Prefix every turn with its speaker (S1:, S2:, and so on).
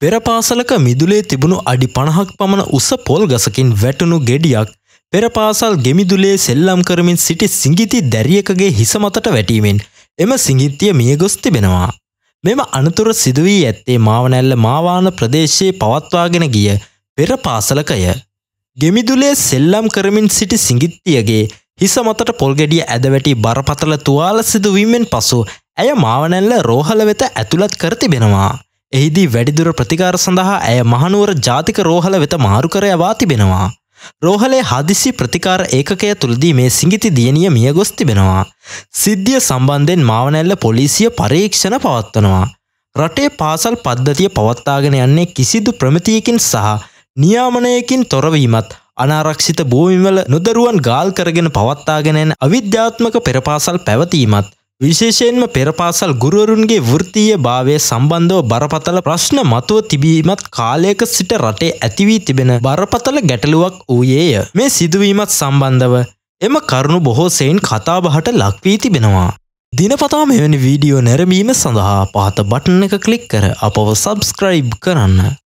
S1: පෙර පාසලක මිදුලේ තිබුණු අඩි 50ක් පමණ උස පොල් ගසකින් වැටුණු ගෙඩියක් පෙර පාසල් ගෙමිදුලේ සෙල්ලම් කරමින් සිටි සිඟිති දැරියකගේ හිස මතට වැටීමෙන් එම සිඟිත්තිය මියගොස් තිබෙනවා. මෙම අනතුර සිදු වී ඇත්තේ මාවනැල්ල මාවාන ප්‍රදේශයේ පවත්වාගෙන ගිය පෙර පාසලකය. ගෙමිදුලේ සෙල්ලම් කරමින් සිටි සිඟිත්තියගේ හිස මතට පොල් ගෙඩිය ඇද වැටි බරපතල තුවාල සිදුවීමෙන් පසු ඇය මාවනැල්ල රෝහල වෙත ඇතුළත් කර තිබෙනවා. එහිදී වැඩිදුර ප්‍රතිකාර සඳහා ඇය මහනුවර ජාතික රෝහල වෙත මාරු කර යවා තිබෙනවා. රෝහලේ හදිසි ප්‍රතිකාර ඒකකය තුළදී මේ සිඟිති දියණිය මියගොස් තිබෙනවා. සිද්ධිය සම්බන්ධයෙන් මාවනැල්ල පොලිසිය පරීක්ෂණ පවත්වනවා. රටේ පාසල් පද්ධතිය පවත්වාගෙන යන්නේ කිසිදු ප්‍රමිතියකින් සහ නියාමනයකින් තොරවීමත් අනාරක්ෂිත භූමිවල නොදරුවන් ගාල් කරගෙන පවත්වාගෙන යන අවිද්‍යාත්මක පෙර පාසල් පැවතීමත් විශේෂයෙන්ම පෙර පාසල් ගුරුවරුන්ගේ වෘත්තීය භාවය සම්බන්ධව බරපතල ප්‍රශ්න මතුව තිබීමත් කාලයක සිට රටේ ඇති වී තිබෙන බරපතල ගැටලුවක් වූයේය. මේ සිදුවීමත් සම්බන්ධව එම කරුණු බොහෝ සෙයින් කතාබහට ලක් වී තිබෙනවා. දිනපතා මෙවැනි වීඩියෝ නැරඹීම සඳහා පහත බටන් එක ක්ලික් කර අපව සබ්ස්ක්‍රයිබ් කරන්න.